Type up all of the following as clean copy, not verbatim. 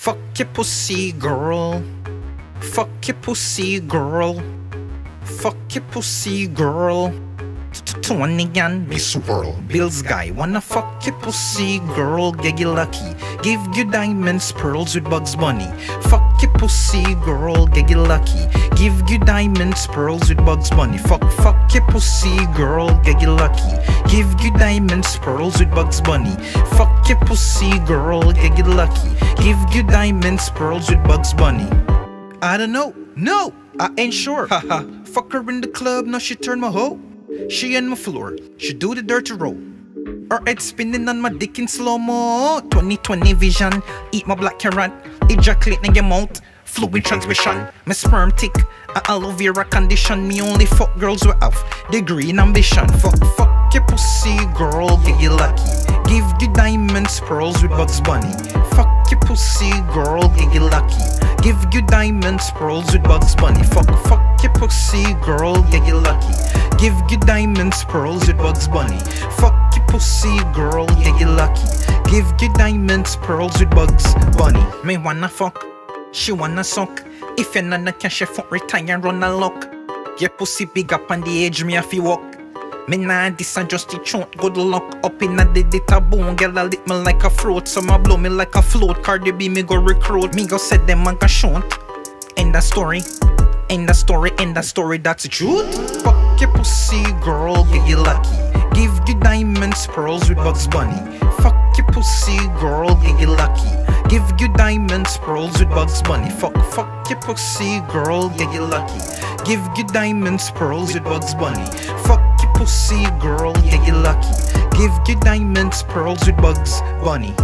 Fuck your pussy, girl. Fuck your pussy, girl. Fuck your pussy, girl. 20 yan, Miss World. Bills guy, wanna fuck your pussy, girl. Get you lucky. Give you diamonds, pearls with Bugs Bunny. Fuck your pussy, girl. Get you lucky. Give you diamonds, pearls with Bugs Bunny. Fuck your pussy, girl. Get you lucky. Give you diamonds, pearls with Bugs Bunny. Fuck your pussy, girl. Get you lucky. Give you diamonds, pearls with Bugs Bunny. I don't know. No, I ain't sure. Haha. Fuck her in the club, now she turned my hoe. She on my floor, she do the dirty roll. Her head spinning on my dick in slow-mo. 20/20 vision, eat my black carrot. Ejaculate in your mouth, fluid transmission. My sperm tick, a aloe vera condition. Me only fuck girls who have degree in ambition. Fuck your pussy, girl, get you lucky. Give you diamonds, pearls with Bugs Bunny. Fuck your pussy, girl, get you lucky. Give you diamonds, pearls with Bugs Bunny. Fuck your pussy, girl, get you lucky. Give you diamonds, pearls with Bugs Bunny. Fuck your pussy, girl, get you lucky. Give you diamonds, pearls with Bugs Bunny. Me wanna fuck, she wanna suck. If you're not cash, you fuck retire, run a lock. Your pussy big up on the edge, me have to walk. Me nah this and just the chunk, good luck. Up in the data bone, girl a lick me like a fruit. Some a blow me like a float. Cardi B me go recruit. Me go set them and go shunt. End the story. End the story, end the story, that's the truth. Fuck your pussy, girl, get you lucky. Give you diamonds, pearls with Bugs Bunny. Fuck your pussy, girl, get you lucky. Give you diamonds, pearls with Bugs Bunny. Fuck your pussy, girl, get you lucky. Give you diamonds, pearls with Bugs Bunny. Fuck your pussy, girl, get you lucky. Give you diamonds, pearls with Bugs Bunny.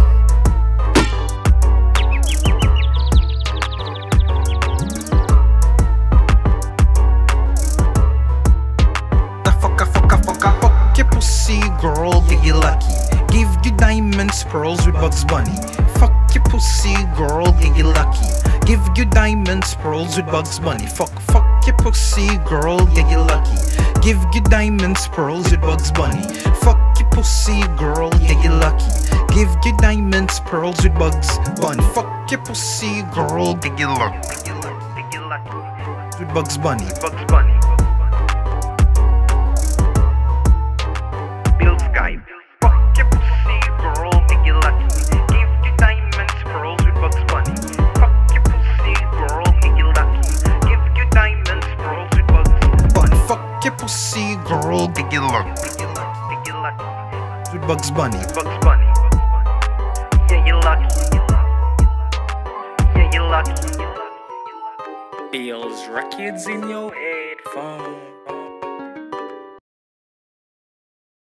Fuck your pussy, girl, get you lucky. Give you diamonds, pearls with Bugs Bunny. Fuck your pussy, girl, get you lucky. Give you diamonds, pearls with Bugs Bunny. Fuck your pussy, girl, get you lucky. Give you diamonds, pearls with Bugs Bunny. Fuck your pussy, girl, get you lucky. Give you diamonds, pearls with Bugs Bunny. Fuck your pussy, girl, get you lucky. With Bugs Bunny. Bills guy. Fuck your pussy, girl, get you lucky. Give you diamonds, pearls with Bugs Bunny. Fuck your pussy, girl, get you lucky. Give you diamonds, pearls with Bugs Bunny. Fuck your pussy, girl, get you lucky. With Bugs Bunny. Yeah, you lucky. Yeah, you lucky. Bills records in your headphones.